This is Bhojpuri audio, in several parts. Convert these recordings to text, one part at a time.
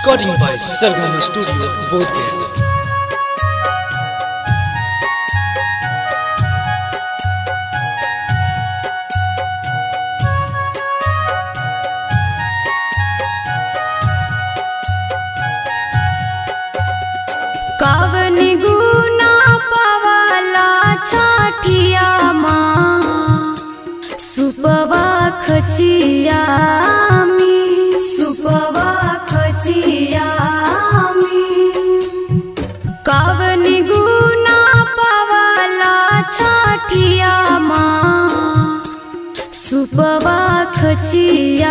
Recording by Sargama Studio, Bodhgaya. कवन गुना पवाला छठिया माँ सुपवा खचिया कवन गुना पवाला छठिया माँ सुपवा खचिया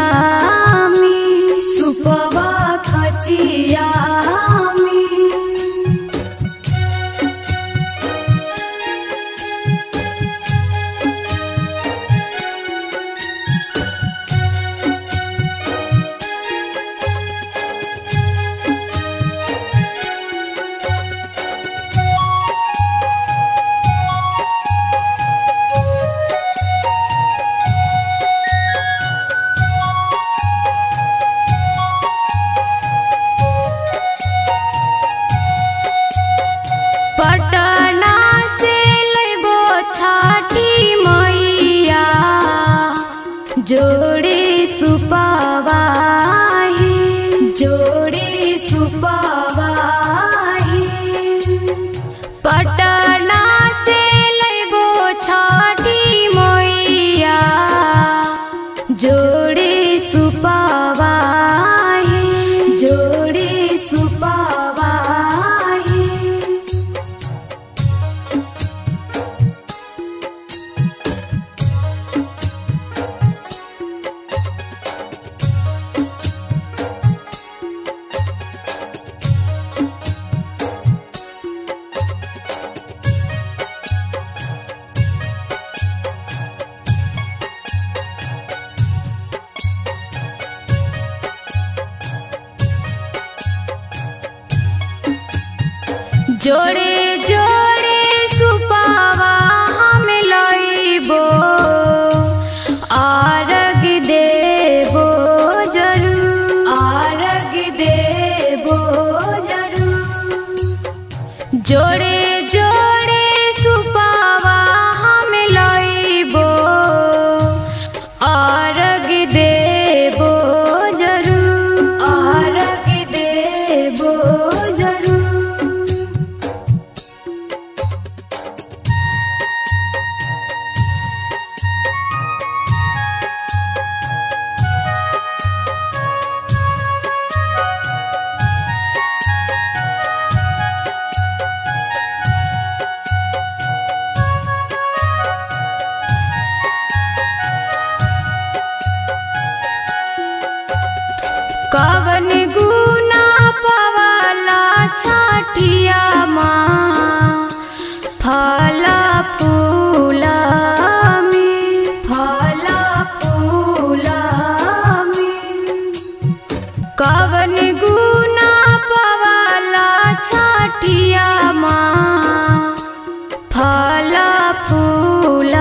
पटना से लैबो छठी मैया जोड़े सुपवाही पटना से लैबो छठी मैया जोड़े सुपवाही जोड़े जोड़े सुपावा हम लइबो आरग देबो जरूर जोड़े जोड़े सुपावा हम लइबो आरग देबो कवन गुना पवाला छठिया माँ फला फूला कवन गुना पवाला छठिया माँ फला फूला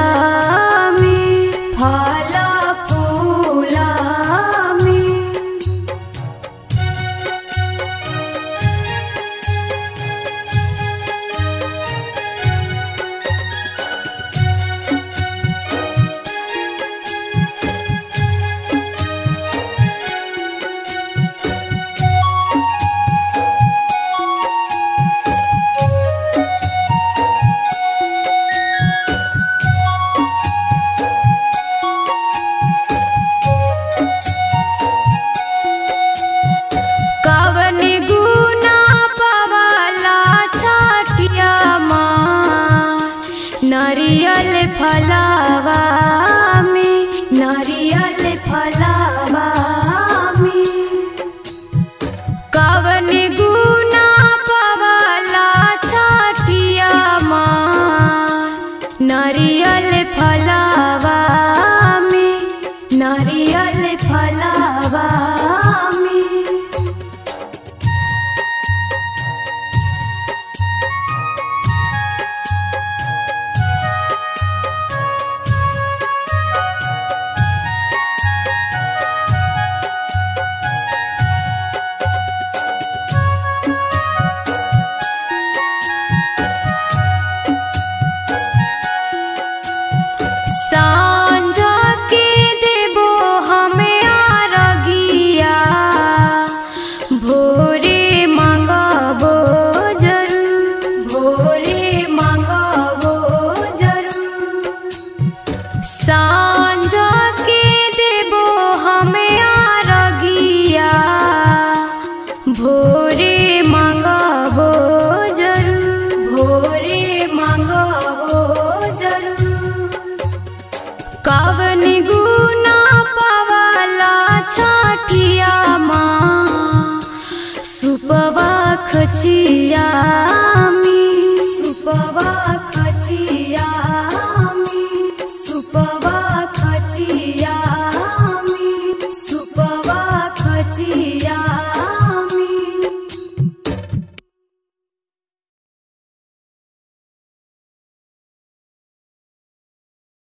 कवन गुना पवाला छठिया माँ सुपवा खचिया